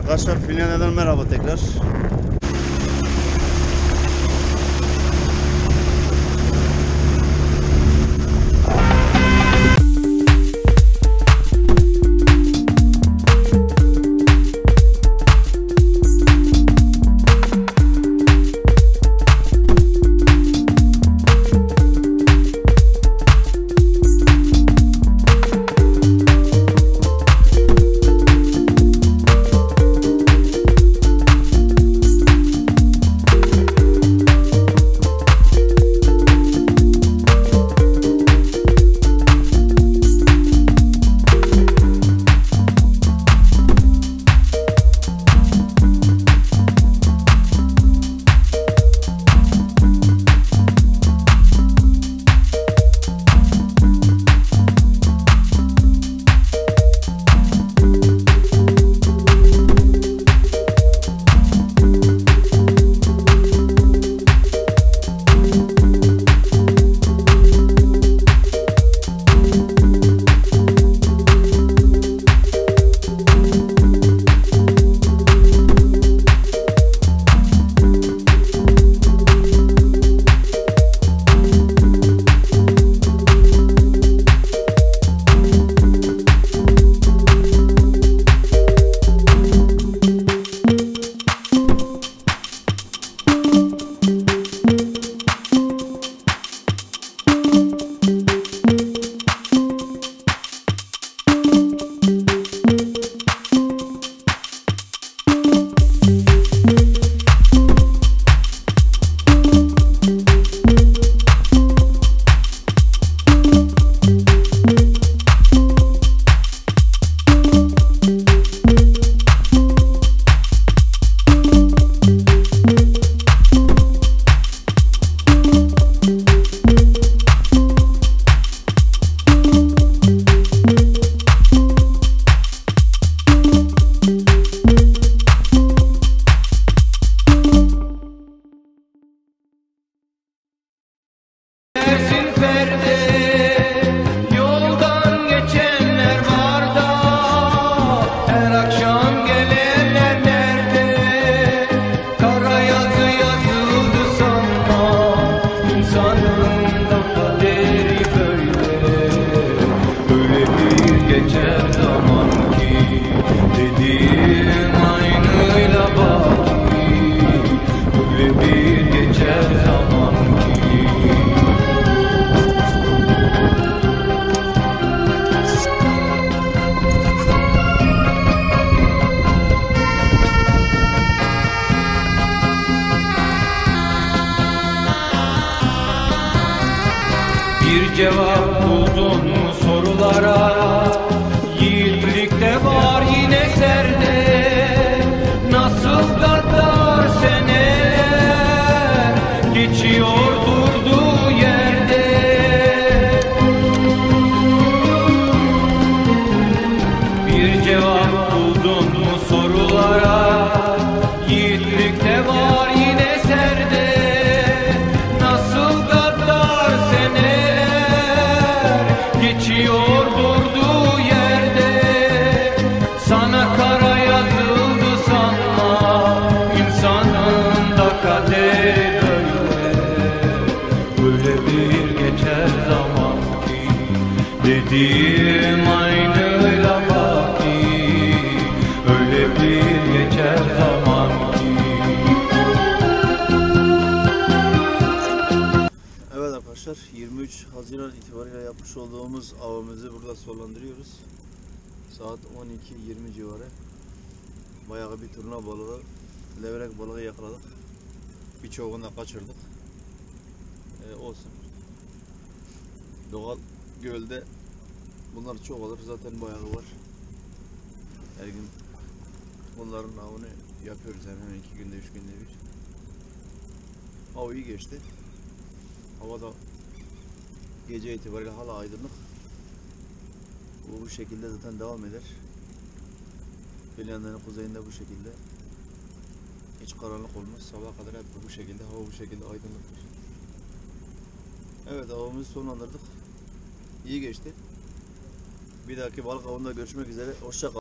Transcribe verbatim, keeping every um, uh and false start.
Arkadaşlar Finlandiya'dan merhaba tekrar. Bir cevap buldun mu sorulara? Yiğitlikte var yine serde. Nasıl gaddar seneler geçiyor durduğu yerde. Bir cevap buldun mu sorulara? Yiğitlikte var yine serde. Nasıl gaddar seneler geçiyor durduğu yerde. Sana kara yazıldı sanma, insanın da kaderi böyle. Böyle bir geçer zaman ki dediğim aynıyla baki. Öyle bir geçer zaman ki. Evet arkadaşlar, yirmi üç Haziran itibariyle yapmış olduğumuz avımızı burada sonlandırıyoruz. Saat on iki yirmi civarı. Bayağı bir turna balığı, levrek balığı yakaladık. Birçoğunu da kaçırdık. Ee, olsun. Doğal gölde bunlar çok olur. Zaten bayağı var. Her gün bunların avını yapıyoruz. Hemen iki günde, üç günde bir. Av iyi geçti. Hava da gece itibariyle hala aydınlık. Bu, bu şekilde zaten devam eder. Finlandiya'nın kuzeyinde bu şekilde. Hiç karanlık olmaz. Sabaha kadar hep bu şekilde, hava bu şekilde aydınlıktır. Evet, avımızı sonlandırdık. İyi geçti. Bir dahaki balık avında görüşmek üzere. Hoşça kalın.